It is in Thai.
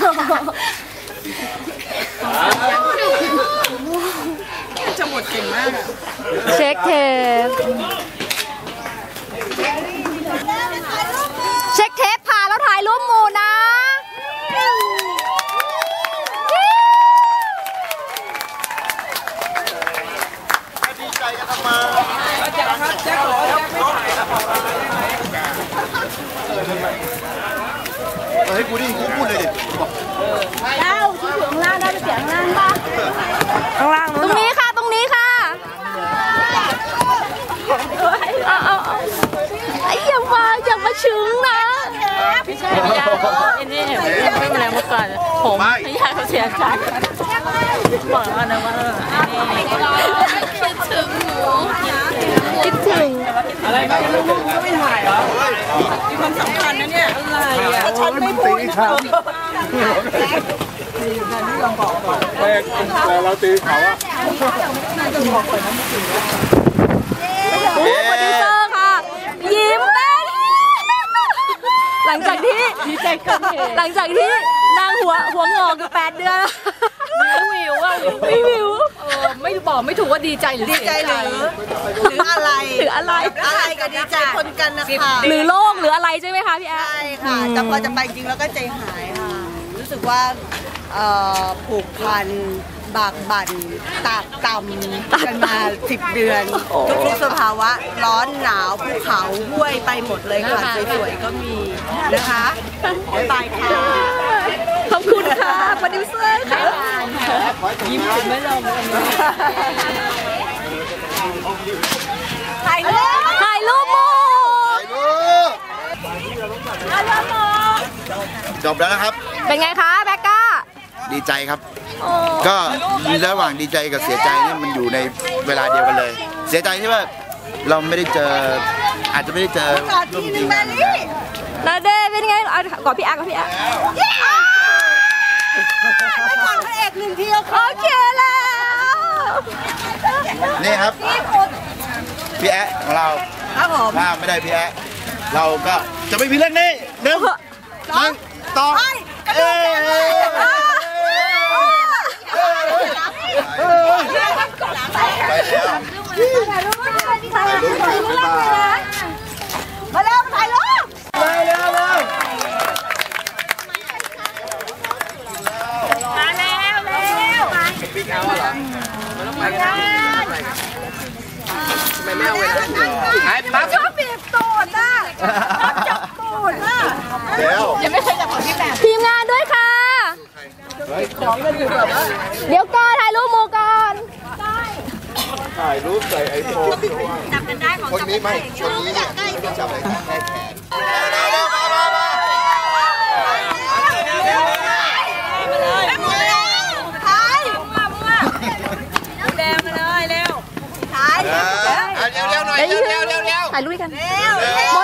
จะหมดเก่งมากเช็คเทปเช็คเทปผ่านแล้วถ่ายรูปหมู่นะดีใจกันทำไมให้กูดิกูพูดเลยดิเล่าที่อยู่ข้างล่างได้ไปเสียงข้างล่างป่ะข้างล่างตรงนี้ค่ะตรงนี้ค่ะเอาไอ้อย่ามาชึงนะไม่ใช่ไม่ยากไอ้นี่ไม่เป็นไรมาก่อนผมไม่ยากเขาเสียใจบอกแล้วนะว่าคิดถึงอะไรไม่รู้ก็ไม่ถ่ายเหรอมีความสำคัญนะเนี่ยอะไรอ่ะฉันไม่พูดแต่เราตีเขาอะโอ้โปรดิวเซอร์ค่ะยิ้มแป้งหลังจากที่นางหัวงอกอยู่8 เดือนวิวว่าวิวไม่บอกไม่ถูกว่าดีใจหรือดีใจหรืออะไรก็ดีใจคนกันนะคะหรือโล่งหรืออะไรใช่ไหมคะพี่แอ๊ใช่ค่ะแต่พอจะไปจริงแล้วก็ใจหายค่ะรู้สึกว่าผูกพันบากบั่นตากต่ำกันมา10 เดือนทุกสภาวะร้อนหนาวภูเขาห้วยไปหมดเลยค่ะสวยๆก็มีนะคะไปค่ะขอบคุณค่ะโปรดิวเซอร์ค่ะยิ้มถึงไม่ลงถ่ายรูปโมจบแล้วนะครับเป็นไงคะแบกก้าดีใจครับก็ระหว่างดีใจกับเสียใจนี่มันอยู่ในเวลาเดียวกันเลยเสียใจที่ว่าเราไม่ได้เจออาจจะไม่ได้เจอร่วมจริงนาเดเป็นไงกอดพี่อาได้ก่อนพระเอก1 ทีโอเคแล้วนี่ครับพี่แอ๊ของเราครับผมถ้าไม่ได้พี่แอ๊เราก็จะไม่มีเรื่องนี้1 2ต่อไปแล้วมาแล้วถ่ายรูปปีกเอาเหรอมันต้องไปกันทำไมไม่เอาเวลาหายปั๊บชอบบีบตูดอ่ะจับตูดอ่ะเดี๋ยวยังไม่เคยจับของพี่แบบทีมงานด้วยค่ะของเล่นอยู่แบบว่าเดี๋ยวก่อนถ่ายรูปหมู่ก่อนถ่ายรูปใส่ไอโฟนจับกันได้ของคนนี้ไม่คนนี้เนี่ยต้องจับอะไรแค่แขนถ่ายรูปกันโม